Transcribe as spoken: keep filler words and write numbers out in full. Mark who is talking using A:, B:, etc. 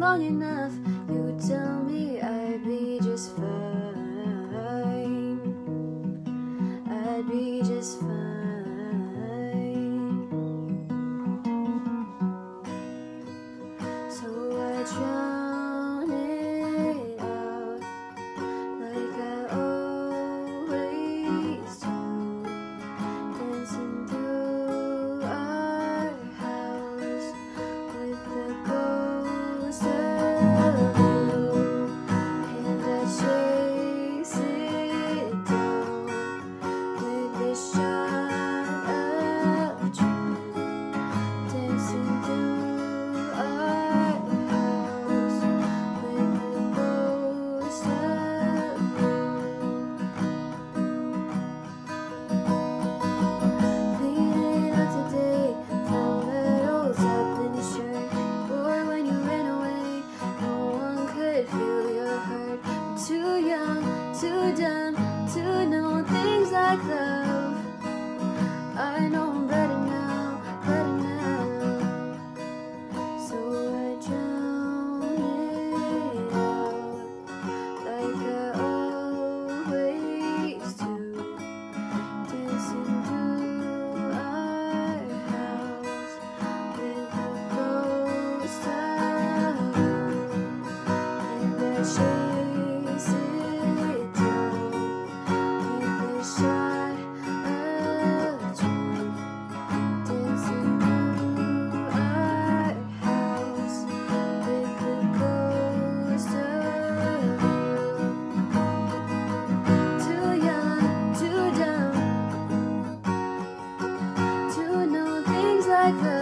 A: long enough, you tell me I'd be just fine. I'd be just fine. So I drown it out like I always do, dancing through our house with the ghost of you, and I chase it down with a shot of truth, dancing through our house with the ghost of you. Bleeding out today, found that old Zeppelin shirt. Boy, when you ran away, no one could feel your hurt. We're too young, too dumb to know things like love. I know I'm better now, better now. So I drown it out like I always do, dancing through our house with the ghost of you, and I chase it down with a shot of truth, dancing through our house with the ghost of you. Too young, too dumb to know things like love.